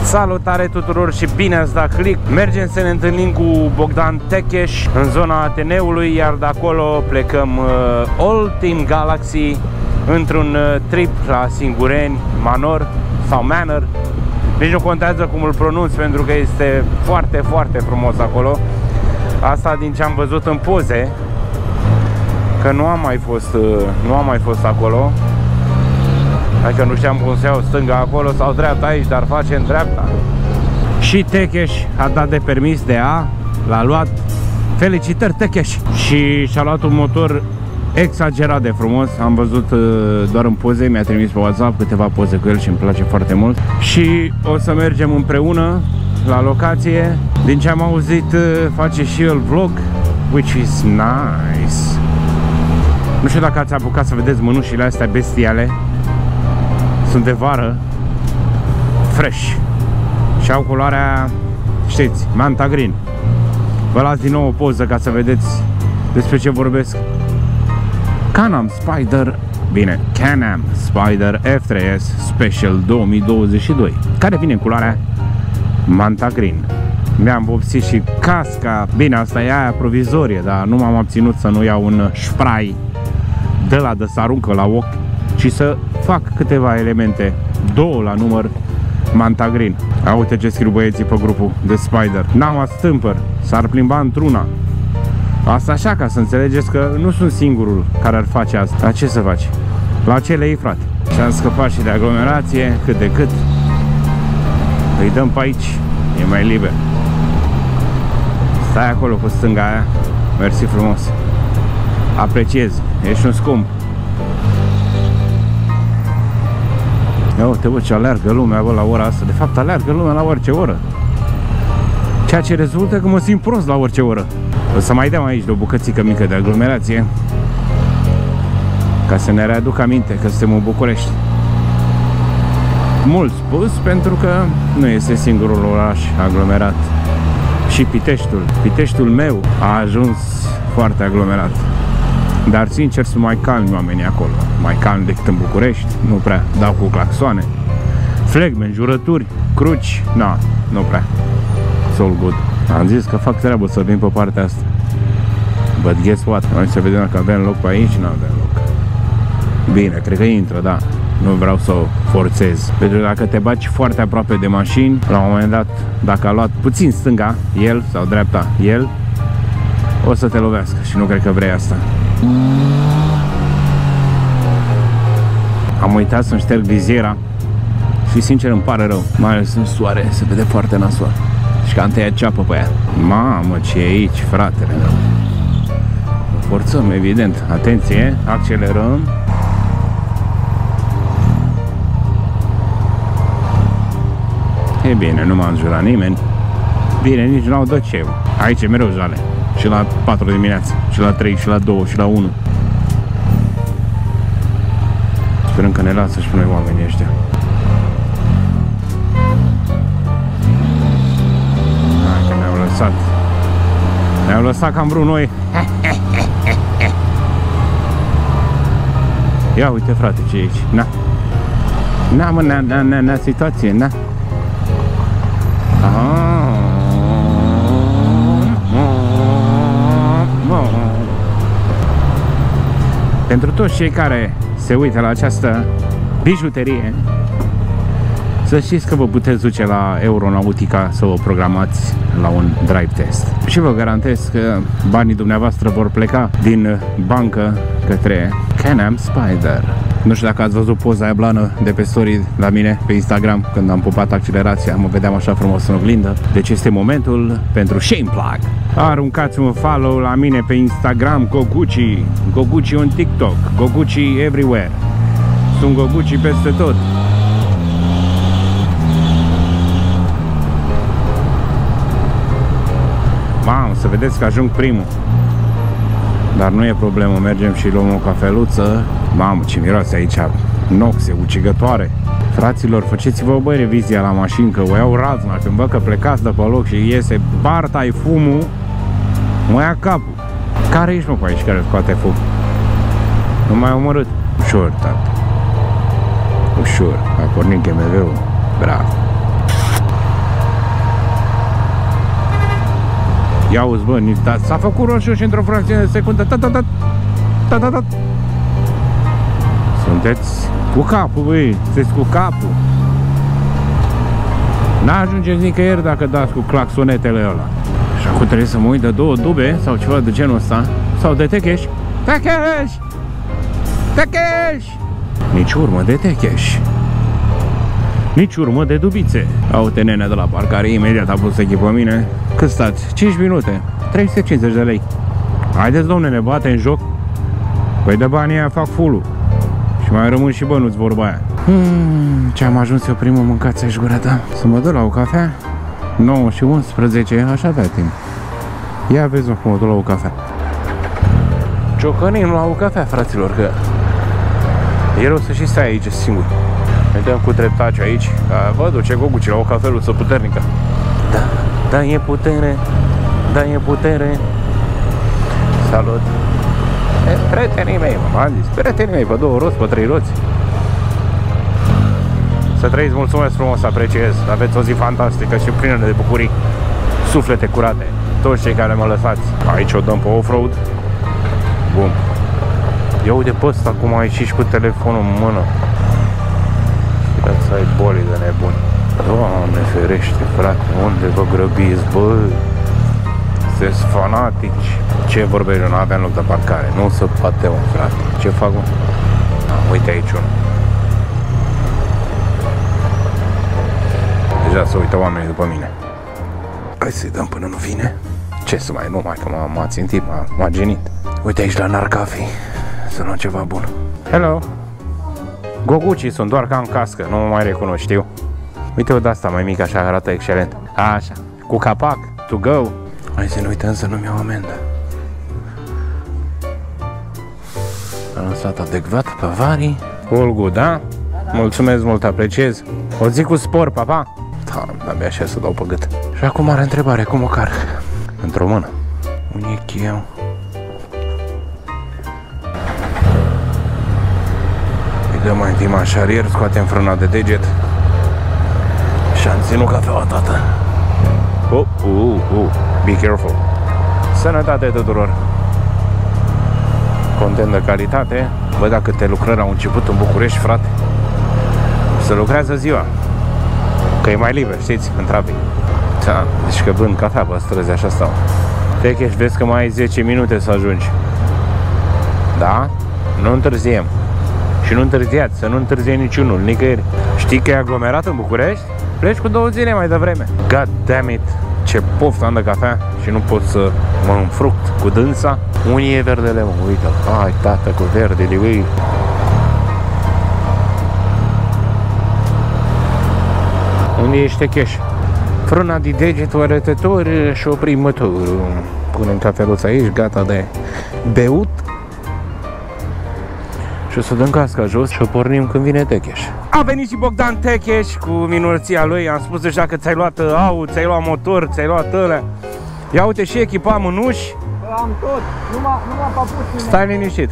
Salutare tuturor și bine ați dat click. Mergem să ne întâlnim cu Bogdan Techeș în zona Ateneului, iar de acolo plecăm All Team Galaxy într-un trip la Singureni, Manor sau Manor. Nici nu contează cum îl pronunț, pentru că este foarte, foarte frumos acolo. Asta din ce am văzut în poze, că nu am mai fost acolo. Adică nu știam cum să iau stânga acolo sau dreapta aici, dar facem dreapta. Și Techeș a dat de permis de l-a luat. Felicitări, Techeș! Și și-a luat un motor exagerat de frumos. Am văzut doar în poze, mi-a trimis pe WhatsApp câteva poze cu el și îmi place foarte mult. Și o să mergem împreună la locație. Din ce am auzit, face și el vlog, which is nice. Nu știu dacă ați apucat să vedeți mânușile astea bestiale. Sunt de vară, fresh, și au culoarea, știți, manta green. Vă las din nou o poză ca să vedeți despre ce vorbesc. Can-Am Spyder, bine, Can-Am Spyder F3S Special 2022, care vine în culoarea manta green. Mi-am vopsit și casca, bine, asta e aia provizorie, dar nu m-am abținut să nu iau un spray de la de să aruncă la ochi și să fac câteva elemente, 2 la număr, manta green. Uite ce scriu băieții pe grupul de Spider. N-am stâmpăr, s-ar plimba într-una. Asta așa, ca să înțelegeți că nu sunt singurul care ar face asta. Dar ce să faci? La ce le iei, frate? Și am scăpat și de aglomerație, cât de cât. Îi dăm pe aici, e mai liber. Stai acolo cu stânga aia. Mersi frumos. Apreciez, ești un scump. Ia uite, bă, ce alergă lumea, bă, la ora asta. De fapt, alergă lumea la orice oră. Ceea ce rezultă că mă simt prost la orice oră. O să mai dăm aici de o bucățică mică de aglomerație, ca să ne readuc aminte că suntem în București. Mult spus, pentru că nu este singurul oraș aglomerat. Și Piteștiul meu a ajuns foarte aglomerat. Dar sincer sunt mai calmi oamenii acolo. Mai calmi decât în București. Nu prea dau cu claxoane, flegme, jurături, cruci. Na, nu prea. It's all good. Am zis că fac treabă să vin pe partea asta. But guess what? Hai să vedem dacă avem loc pe aici. Nu avem loc. Bine, cred că intră, da. Nu vreau să o forțez. Pentru că dacă te baci foarte aproape de mașini, la un moment dat, dacă a luat puțin stânga, el, sau dreapta, el, o să te lovească și nu cred că vrei asta. Am uitat să-mi șterg viziera și sincer îmi pare rău, mai ales în soare, se vede foarte nasol. Și că am tăiat ceapă pe ea. Mamă, ce e aici, fratele meu. Forțăm, evident. Atenție, accelerăm. E bine, nu m-a înjurat nimeni. Bine, nici nu au dat ce. Aici e mereu jale. Și la 4 dimineața, și la 3, și la 2, și la 1. Sperăm că ne lasă și pe noi oamenii ăștia. Hai că ne-au lăsat. Ne-au lăsat că am vrut noi. Ia uite, frate, ce e aici. Na. Na, mă, na, situație, na. Pentru toți cei care se uită la această bijuterie, să știți că vă puteți duce la Euronautica să o programați la un drive test. Și vă garantez că banii dumneavoastră vor pleca din bancă către Can-Am Spyder. Nu știu dacă ați văzut poza aia blană de pe story la mine pe Instagram, când am pupat accelerația, mă vedeam așa frumos în oglindă. Deci este momentul pentru Shane Plug. Aruncați un follow la mine pe Instagram, Goguchi, Goguchi on TikTok, Goguchi everywhere. Sunt Goguchi peste tot. Mamă, să vedeți că ajung primul. Dar nu e problemă, mergem și luăm o cafeluță. Mamă, ce miroase aici, noxe, ucigătoare. Fraților, faceți-vă, băi, revizia la mașini, că o iau razna. Când văd că plecați de pe loc și iese barta-i fumul, mă ia capul. Care ești, mă, pe aici care scoate fum? Nu m-ai omorât? Ușor, tată. Ușor, a pornit GMV-ul. Bravo. Ia uzi, bă, s-a făcut roșu și într-o fracțiune de secundă. Sunteți cu capul, băi, sunteți cu capul. N-ajungeți nicăieri dacă dați cu claxonetele ăla. Și acum trebuie să mă uit de două dube sau ceva de genul ăsta. Sau de techeș. Techeș! Techeș! Nici urmă de techeș. Nici urmă de dubițe. Aute nenea de la parcare, imediat a pus echipă mine. Cât stați? 5 minute. 350 de lei. Haideți, domne, ne bate în joc. Păi de banii aia fac full-ul. Și mai rămân și bănuți, vorba aia. Ce am ajuns eu primul, mâncați-aș gura ta. Să mă duc la o cafea. 9 și 11, aș avea timp. Ia vezi, mă, cum mă duc la o cafea. Ciocănim la o cafea, fraților, că e rău să și stai aici singur. Ne dăm cu dreptace aici, ca vă duce Goguci la o cafeluță puternică. Da, da, e putere, da, e putere. Salut. Prietenii mei, m-am zis, prietenii mei, pe 2 roți, pe 3 roți. Să trăiți, mulțumesc frumos, apreciez. Aveți o zi fantastică și plină de bucurii. Suflete curate, toți cei care mă lăsați. Aici o dăm pe off-road. Bun. Ia uite pe ăsta cum a ieșit și cu telefonul în mână. Să ai boli de nebuni. Doamne ferește, frate, unde vă grăbiți, bă? Sunteți fanatici. Ce vorbești, eu nu aveam loc de parcare. Nu se poate, mă, frate. Ce fac, mă? Uite aici unul. Deja se uită oamenii după mine. Hai să-i dăm până nu vine. Ce să mai, nu mai, că m-a țintit, m-a genit. Uite aici la Narcafi. Să luăm ceva bun. Hello. Gogucii sunt, doar ca în cască, nu mă mai recunosc, știu. Uite-o de asta mai mică, așa arată excelent. Așa, cu capac, to go. Hai să ne uităm să nu-mi iau amendă. Am lăsat adecvat pe varii. All good, da? Mulțumesc mult, apreciez. O zi cu spor, papa. Da, abia așa să dau pe gât. Și acum are întrebare, cum o car? Într-o mână. Unde e cheia? Dăm mai întâi mașarier, scoatem frâna de deget. Și-am ținut cafeaua, tată. Be careful. Sănătate tuturor. Content de calitate. Bă, dacă câte lucrări au început în București, frate. Se lucrează ziua. Că e mai liber, știți, în trafic. Da, deci că vând cafea pe străzi, așa stau. Techeș, vezi că mai ai 10 minute să ajungi. Da? Nu întârziem. Și nu întârziați, să nu întârzie niciunul, nicăieri. Știi că e aglomerat în București? Pleci cu 2 zile mai devreme. God damn it, ce poftă am de cafea și nu pot să mă înfruct cu dânsa. Unii e verdele, mă, uite-l. Hai, tată, cu verdele, ui. Unde ești techeș? Frâna de degetul arătător și oprim motorul. Punem cafeluța aici, gata de beut. Și o să dăm casca jos și o pornim când vine Techeș. A venit și Bogdan Techeș cu minunăția lui. Am spus deja că ți-ai luat aut, ți-ai luat motor, ți-ai luat ălea. Ia uite și echipa mânuși. Am tot, numai papuțile. Stai liniștit.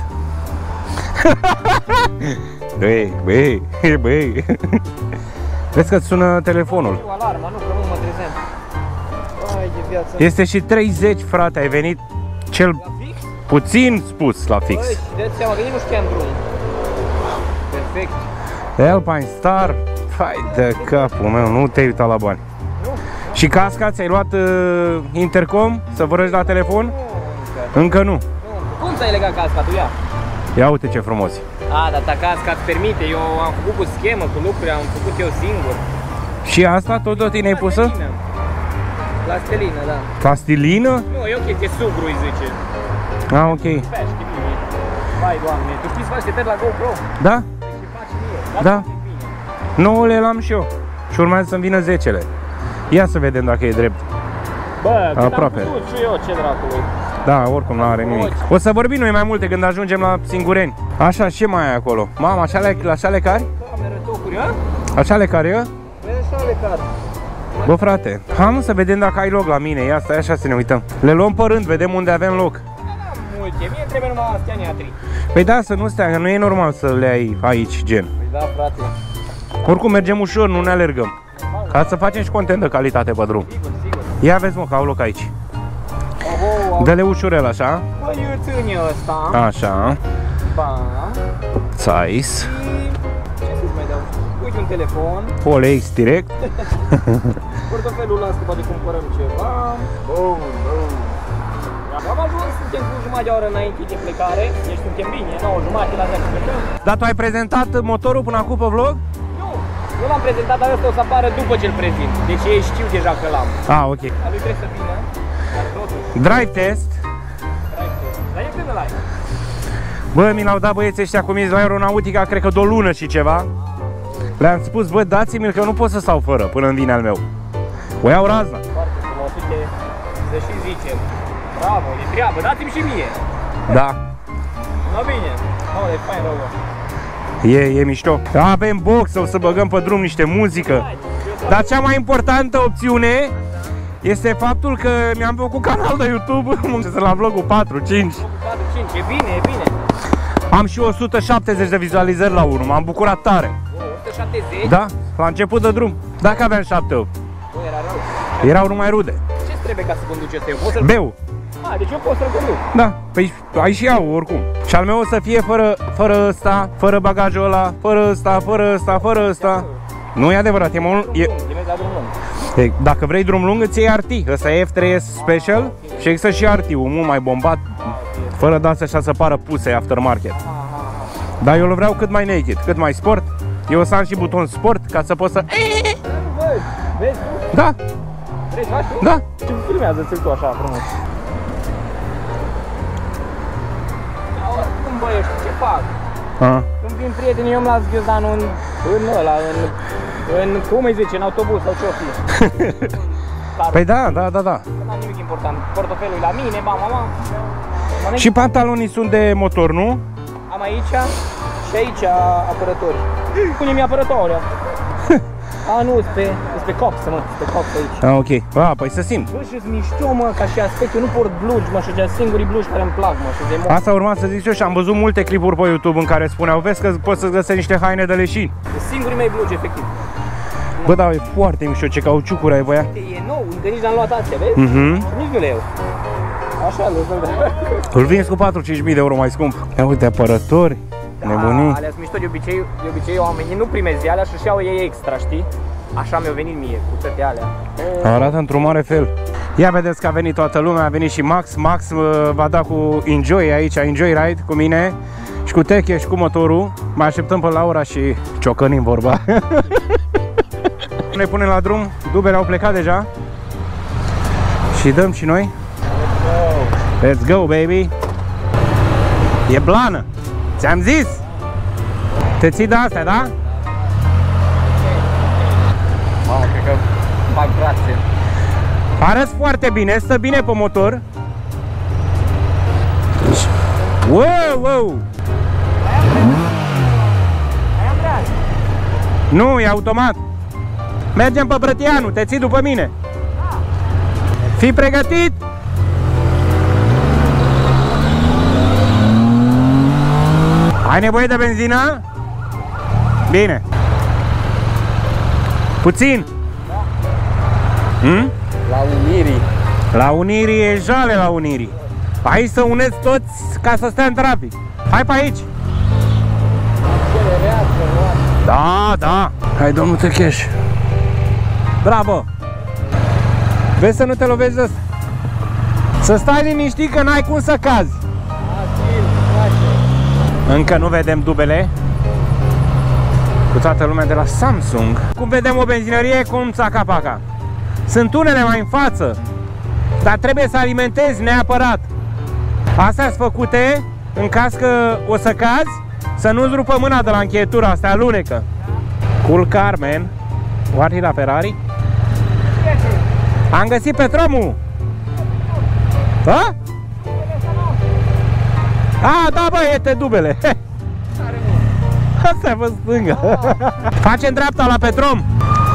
Băi. Vezi că-ți sună telefonul. Cu alarma, nu, că nu mă trezeam. Ai de viață. Este și 30, frate, ai venit cel puțin spus la fix. Băi, și dă-ți seama că nici nu știam drumul. Perfect. Alpine Star, fai de capul meu, nu te-ai uitat la bani. Nu? Și casca, ți-ai luat intercom să vorbești la telefon? Nu, Încă nu. Cum ți-ai legat casca tu, ia? Ia uite ce frumos. A, dar ta casca îți permite, eu am făcut cu schemă, cu lucruri, am făcut eu singur. Și asta tot tine ai pusă? Plastilină, da. Plastilină? Nu, e o chestie sugru, îi zice. Ah, ok. Pești bine. Vai, Doamne, tu știi să faci setări la GoPro? Da? Și faci mie. Da. 9-le l-am și eu. Și urmează să-mi vină 10-le. Ia să vedem dacă e drept. Bă, aproape. Am putut și eu, ce dracului. Da, oricum nu are nimic. O să vorbim noi mai multe când ajungem la Singureni. Așa, ce mai ai acolo? Mama, așa le cari? Cameră, tocuri, a? Așa le cari eu? Așa le car. Bă, frate, hai să vedem dacă ai loc la mine. Ia stai așa să ne uităm. Le luăm pe rând, vedem unde avem loc. Multe, mie trebuie numai astea neatri. Păi da, să nu stea, că nu e normal să le ai aici, gen. Păi da, frate. Oricum mergem ușor, nu ne alergăm. Ca să facem și content de calitate pe drum. Sigur, sigur. Ia vezi, mă, că au loc aici. Dă-le ușurel așa. Păi eu ține ăsta. Așa. Ba. Size. Ce să-ți mai dau? Uite un telefon. OLX direct. Portofelul ăla, că poate cumpărăm ceva. Bun, bun. Am ajuns, suntem cu jumătate de oră înainte de plecare. Deci suntem bine, 9:30 la 10 plecăm. Dar tu ai prezentat motorul până acum pe vlog? Nu l-am prezentat, dar ăsta o să apară după ce-l prezint. Deci ei știu deja că l-am. Ah, ok. A lui trebuie să vină, dar totuși. Drive test. Drive test. Dar e când ăla ai? Bă, mi l-au dat băieții ăștia cu mine la Aeronautica, cred că de o lună și ceva. Le-am spus, bă, dați-mi-l că nu pot să stau fără până îmi vine al meu. O iau razna. Foarte frumos, uite, să și zicem. Bravo, e treabă, dați-mi și mie. Da. No, bine. Oh, e fain rău. E mișto. Avem box, o să băgăm pe drum niște muzică. Dar cea mai importantă opțiune este faptul că mi-am făcut canal de YouTube. Sunt la vlogul 4-5. 4-5, e bine, e bine. Am și 170 de vizualizări la 1, m-am bucurat tare. 170? Da, la început de drum. Dacă aveam 7-8. Bă, era rău. Erau numai rude. Ce trebuie ca să conduci ăsta? Eu pot să-l... Beu. Deci eu pot să-l conduc. Da, păi ai și iau oricum. Și al meu o să fie fără ăsta, fără bagajul ăla, fără ăsta, fără ăsta, fără ăsta. Nu e adevărat, e mult. Dacă vrei drum lung, îți iei RT. Ăsta e F3S Special și există și RT-ul, mult mai bombat, fără de-astea așa să pară puse aftermarket. Dar eu îl vreau cât mai naked, cât mai sport. Eu o să am și buton sport ca să pot să... Vezi? Da. Vrei să faci tu? Da. Ce filmează-ți-l tu așa frumos? Cum băi, știi ce fac? Când vin prietenii, eu îmi las ghiozdanul în ăla, cum îi zice, în autobuz sau ce-o fi. Păi da. N-am nimic important. Portofelul la mine, mama. Și pantalonii sunt de motor, nu? Am aici și aici apărători. Pune-mi apărători. Nu, pe cox, mă, pe cox aici. Ok. Păi să simt. Bă, și-s mișto, mă, ca și aspect, eu nu port blugi, mă, și de singurii blugi care îmi plac, mă, și de mult. Asta urma să zic și eu și am văzut multe clipuri pe YouTube în care spuneau, vezi că poți să-ți găsești niște haine de leșini. Singurii mei blugi, efectiv. Bă, da, e foarte mișto, ce cauciucuri ai băia. E nou, încă nici n-am luat astea, vezi? Nici nu le iau. Așa, îl vinzi cu 4-5.000 de euro mai scump. Ia uite, apărători, nebunii. Alea sunt mișto, de obicei oamenii nu primezi alea și iau ei extra, știi? Așa mi-au venit mie, cu toate alea. Arată într-un mare fel. Ia vedeți că a venit toată lumea, a venit și Max. Max va da cu Enjoy aici, Enjoy Ride cu mine și cu Teche și cu motorul. Mai așteptăm până la ora și ciocănim vorba. Ne punem la drum, dubele au plecat deja. Și dăm și noi. Let's go, baby. E blană. Ți-am zis. Te ții de astea, da? Mamă, cred că fac brațe. Arăți foarte bine, stă bine pe motor. Wow! Nu, e automat. Mergem pe Brătianu, te ții după mine. Fii pregătit? Ai nevoie de benzină? Bine. Puțin? La Unirii. La Unirii e jale la Unirii. Aici să uneți toți ca să stea în trafic. Hai pe aici. Da. Hai, domnul Techeș. Bravo. Vezi să nu te lovezi de asta. Să stai liniștit că n-ai cum să cazi. Încă nu vedem dubele. Cu toată lumea de la Samsung. Cum vedem o benzinărie cum țaca-paca. Sunt unele mai în față, dar trebuie să alimentezi neapărat. Astea sunt făcute în caz că o să cazi, să nu-ți rupă mâna de la încheietura asta, alunecă. Cool car, man. Oare la Ferrari? Am găsit Petromul. Da? Da, bă, este dubele. Asta e pe stânga. Facem dreapta la Petrom.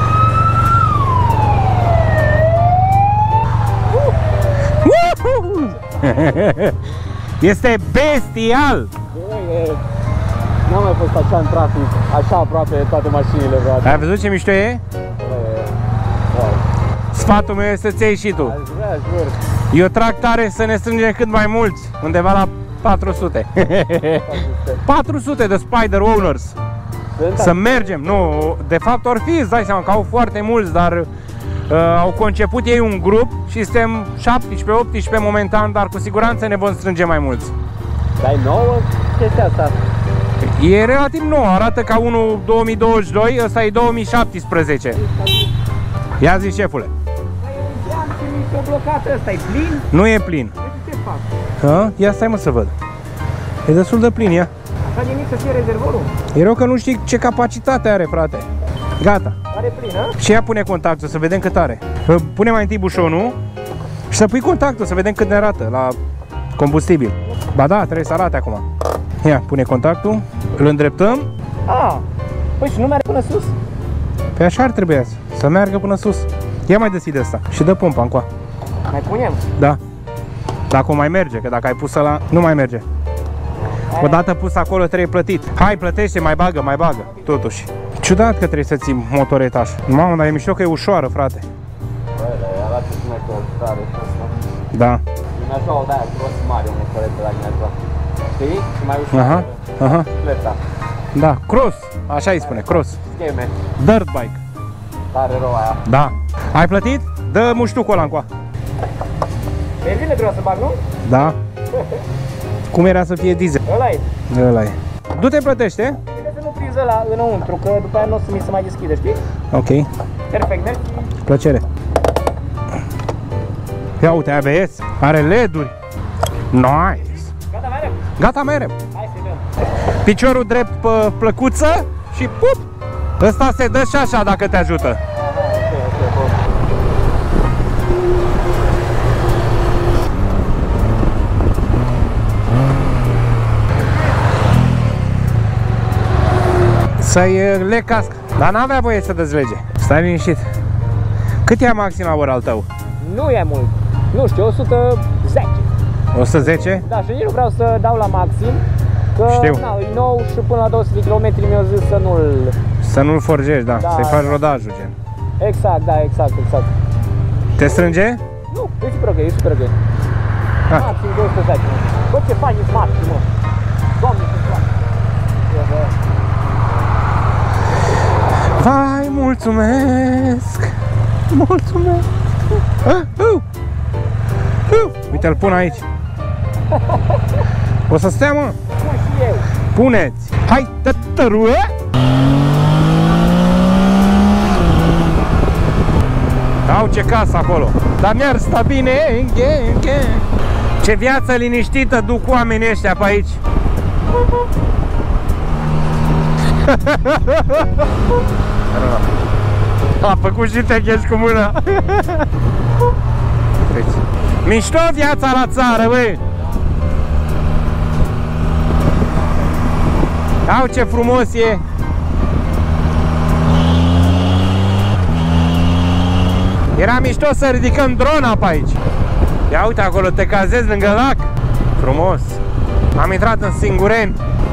Este bestial. N-am mai fost așa în trafic, așa aproape toate mașinile vreodată. Ai văzut ce mișto e? Sfatul meu este să-ți iei și tu. Eu trag tare să ne strângem cât mai mulți, undeva la 400. 400 de Spider Owners. Să mergem, nu, de fapt or fi, îți dai seama că au foarte mulți, dar au conceput ei un grup și suntem 17-18 momentan, dar cu siguranță ne vom strânge mai mulți. Dar e nouă chestia asta? E relativ nou, arată ca unul 2022, ăsta e 2017. Ia zi, șefule. E blocat ăsta, e plin? Nu e plin. Ce fac? Ha? Ia stai mă să văd. E destul de plin, ia. Așa de mic să fie rezervorul? E rău că nu știi ce capacitate are, frate. Gata. Are plină? Și ea pune contactul, să vedem cât are. Pune mai întâi bușonul și să pui contactul, să vedem cât ne arată la combustibil. Ba da, trebuie să arate acum. Ia, pune contactul, îl îndreptăm. Păi și nu merge până sus? Pe așa ar trebui să meargă până sus. Ia mai deschide asta și dă pompa încoa. Mai punem? Da. Dacă o mai merge, că dacă ai pus ăla, nu mai merge. Odată pus acolo trebuie plătit. Hai, plătește, mai bagă, totuși. Ciudat că trebuie să ții motoretaș. Mamă, dar e mișto că e ușoară, frate. Băi, dar e arată cum e tare și asta. Da. Din așa o de-aia gros mare, o motoretă la din așa. Știi? Și mai ușoară. Aha. Pleta. Da, cross, așa îi spune, cross. Scheme. Dirt bike. Tare rău aia. Da. Ai plătit? Dă muștucul ăla încoa. Benzine trebuie să bag, nu? Da. Cum era să fie diesel? Ăla e. Du-te, plătește. Bine să nu prinzi ăla înăuntru, că după aia nu o să mi se mai deschide, știi? Ok. Perfect, mersi. Plăcere. Ia uite, ABS. Are LED-uri. Nice. Gata, merem? Gata, merem. Hai să dăm. Piciorul drept pe plăcuță și pup. Ăsta se dă și așa dacă te ajută. Ok, bun. Să-i leg casca. Dar n-avea voie să dezlege. Stai liniștit. Cât ia maxim la ăr al tău? Nu e mult. Nu știu, 110. 110? Da, și nici nu vreau să dau la maxim. Că na, e nou și până la 200 de km mi-au zis să nu-l... Să nu-l forgezi, da. Să-i faci rodajul, gen. Exact, da, exact. Te strânge? Nu, e super ok, Maxim 210. Bă, ce fain e maxim, mă. Doamne, ce fain. Vai, mulțumesc! Mulțumesc! Uite, îl pun aici. O să stea, mă? Pun și eu. Puneți! Hai, tătăruă! Au ce casă acolo. Dar mi-ar sta bine. Ce viață liniștită duc oamenii ăștia pe aici. A făcut și techeș cu mâna. Mișto viața la țară, băi. Au ce frumos e. Era mișto să ridicăm drona pe aici. Ia uite acolo, te cazezi lângă lac. Frumos. Am intrat în Singureni.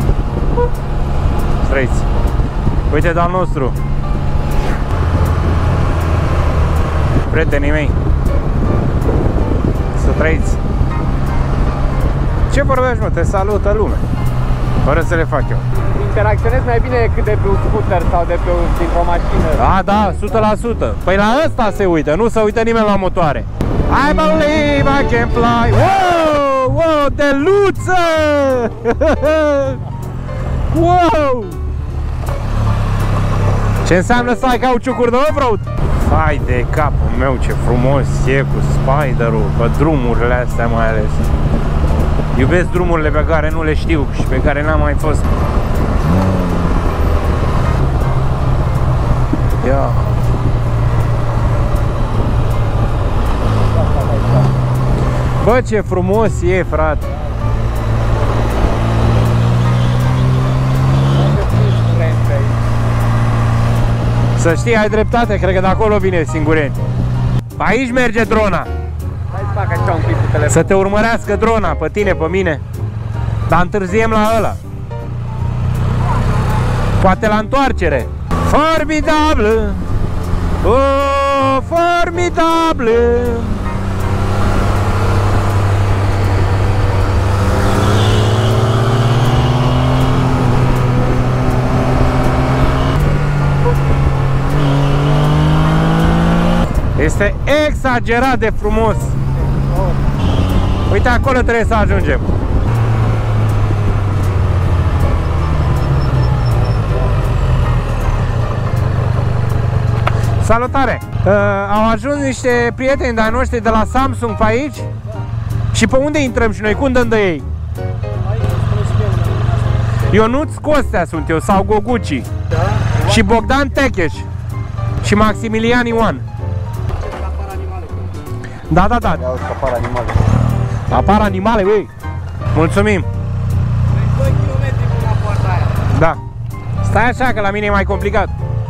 Trăiți. Uite de-al nostru. Prietenii mei. Să trăiți. Ce vorbești, mă? Te salută lumea. Fără să le fac eu. Interacționez mai bine decât de pe un scooter sau de pe dintr-o mașină. Da, 100%. Păi la ăsta se uită, nu se uită nimeni la motoare. I believe I can fly. Wow, wow, deluță! Wow! Ce înseamnă să ai cauciucuri de off-road? Hai de capul meu, ce frumos e cu Spider-ul, pe drumurile astea mai ales. Iubesc drumurile pe care nu le știu și pe care n-am mai fost. Ia. Bă, ce frumos e, frate. Să știi, ai dreptate, cred că de acolo vine Singureni. Aici merge drona. Hai să fac așa un pic cu telefon. Să te urmărească drona, pe tine, pe mine. Dar întârziem la ăla. Poate la întoarcere. Formidabil! Oh, formidable. Este exagerat de frumos. Uite, acolo trebuie să ajungem. Salutare! Au ajuns niște prieteni de-ai noștri de la Samsung pe aici. Și pe unde intrăm și noi? Cum dăm de ei? Ionuț Costea sunt eu, sau Goguci. Da? Și Bogdan Techeș. Și Maximilian Ioan. Da, da, da. Apar animale. Apar animale, băi. Mulțumim. 2 km până la poarta aia. Da. Stai așa că la mine e mai complicat.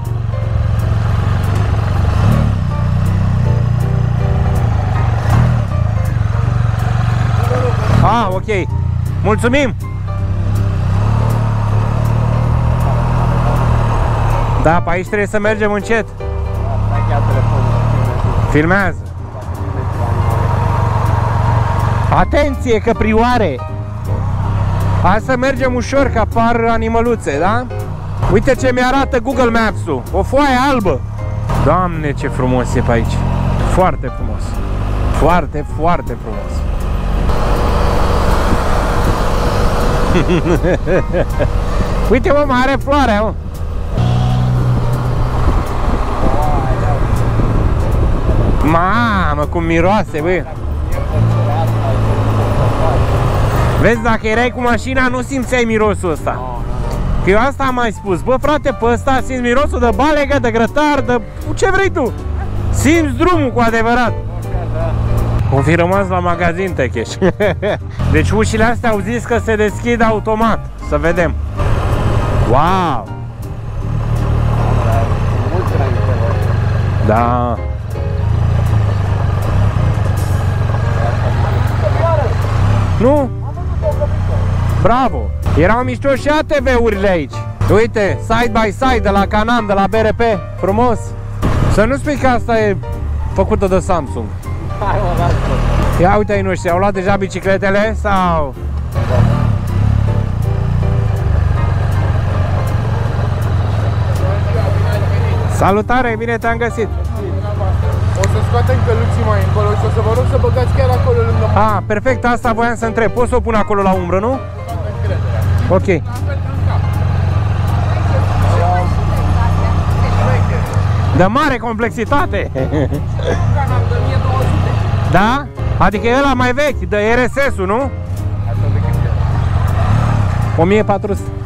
Ah, ok. Mulțumim. Da, pe aici trebuie să mergem încet. Filmează. Atenție, căprioare! Hai să mergem ușor, că apar animăluțe, da? Uite ce mi-arată Google Maps-ul. O foaie albă. Doamne, ce frumos e pe aici. Foarte frumos. Foarte, foarte frumos. Uite, mă, mai are floarea, mă. Mamă, cum miroase, băi. Vezi, dacă erai cu mașina, nu simțeai mirosul ăsta. Că eu asta am mai spus. Bă, frate, pe ăsta simți mirosul de balegă, de grătar, de ce vrei tu. Simți drumul cu adevărat. O fi rămas la magazin, Techeș. Deci ușile astea au zis că se deschid automat. Să vedem. Wow! Da. Nu? Bravo! Erau mișto și ATV-urile aici. Uite, side by side de la Canam, de la BRP. Frumos! Să nu spui că asta e făcută de Samsung. Ia uite ai noștri, au luat deja bicicletele sau... Salutare, bine te-am găsit! O să scoatem căluții mai încolo și o să vă rog să băgați chiar acolo lângă mine. Ah, perfect, asta voiam să întreb. Poți să o pun acolo la umbră, nu? Ok. De mare complexitate. Da? Adică e ăla mai vechi, de RSS-ul, nu? 1400.